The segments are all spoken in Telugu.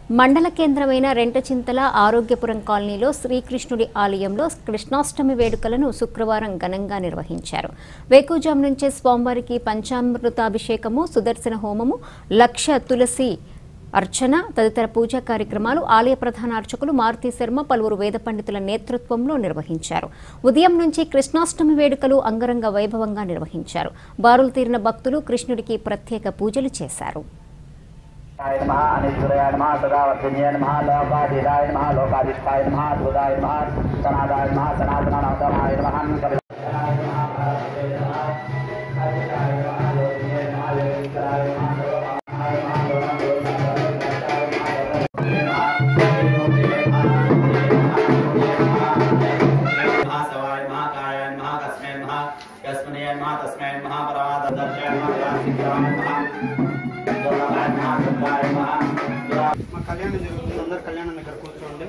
మండల కేంద్రమైన రెంటచింతల ఆరోగ్యపురం కాలనీలో శ్రీకృష్ణుడి ఆలయంలో కృష్ణాష్టమి వేడుకలను శుక్రవారం ఘనంగా నిర్వహించారు. వేకువజాము నుంచే స్వామివారికి పంచామృతాభిషేకము, సుదర్శన హోమము, లక్ష తులసి అర్చన తదితర పూజా కార్యక్రమాలు ఆలయ ప్రధాన అర్చకులు మారుతి శర్మ, పలువురు వేద పండితుల నేతృత్వంలో నిర్వహించారు. ఉదయం నుంచి కృష్ణాష్టమి వేడుకలు అంగరంగ వైభవంగా నిర్వహించారు. బారులు తీరిన భక్తులు కృష్ణుడికి ప్రత్యేక పూజలు చేశారు. కళ్యాణం జరుగుతుంది. అందరు కళ్యాణం దగ్గర కూర్చోండి.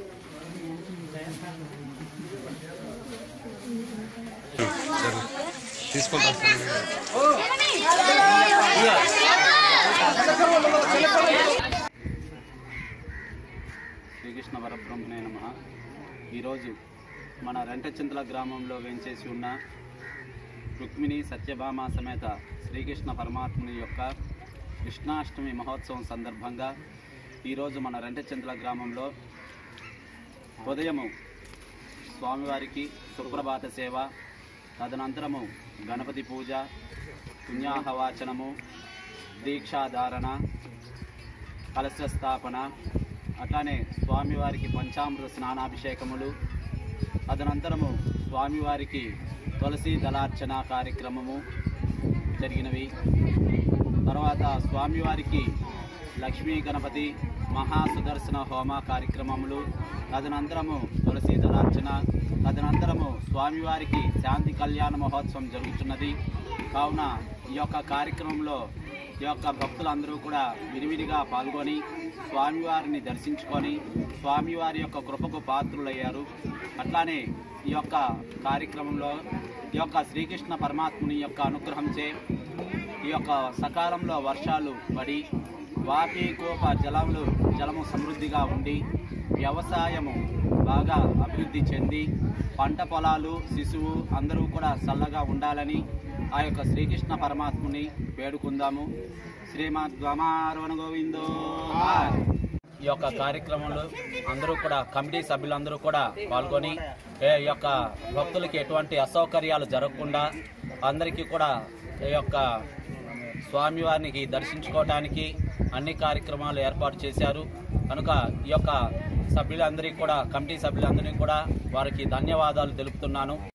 శ్రీకృష్ణ పరబ్రహ్మణే నమః. ఈరోజు మన రెంటచింతల గ్రామంలో వేంచేసి ఉన్న రుక్మిణి సత్యభామ సమేత శ్రీకృష్ణ పరమాత్ముని యొక్క కృష్ణాష్టమి మహోత్సవం సందర్భంగా ఈరోజు మన రెంటచింతల గ్రామంలో ఉదయము స్వామివారికి సుప్రభాత సేవ, తదనంతరము గణపతి పూజ, పుణ్యాహవాచనము, దీక్షాధారణ, కలశ స్థాపన, అట్లానే స్వామివారికి పంచామృత స్నానాభిషేకములు, తదనంతరము స్వామివారికి తులసి దళార్చన కార్యక్రమము జరిగినవి. తర్వాత స్వామివారికి లక్ష్మీ గణపతి మహాసుదర్శన హోమ కార్యక్రమములు, తదనంతరము తులసి దళార్చన, తదనంతరము స్వామివారికి శాంతి కళ్యాణ మహోత్సవం జరుగుతున్నది. కావున ఈ యొక్క కార్యక్రమంలో ఈ యొక్క భక్తులందరూ కూడా విరివిరిగా పాల్గొని స్వామివారిని దర్శించుకొని స్వామివారి యొక్క కృపకు పాత్రులయ్యారు. అట్లానే ఈ యొక్క కార్యక్రమంలో ఈ యొక్క శ్రీకృష్ణ పరమాత్ముని యొక్క అనుగ్రహంచే ఈ యొక్క సకాలంలో వర్షాలు పడి వాపీకోప జలము సమృద్ధిగా ఉండి వ్యవసాయము బాగా అభివృద్ధి చెంది పంట పొలాలు, శిశువు అందరూ కూడా చల్లగా ఉండాలని ఆ యొక్క శ్రీకృష్ణ పరమాత్ముని వేడుకుందాము. శ్రీమద్ రమణ గోవిందో. ఈ యొక్క కార్యక్రమంలో అందరూ కూడా కమిటీ సభ్యులందరూ కూడా పాల్గొని ఈ యొక్క భక్తులకి ఎటువంటి అసౌకర్యాలు జరగకుండా అందరికీ కూడా ఈ యొక్క స్వామివారిని దర్శించుకోవడానికి అన్ని కార్యక్రమాలు ఏర్పాటు చేశారు. కనుక ఈ యొక్క సభ్యులందరికీ కూడా, కమిటీ సభ్యులందరికీ కూడా వారికి ధన్యవాదాలు తెలుపుతున్నాను.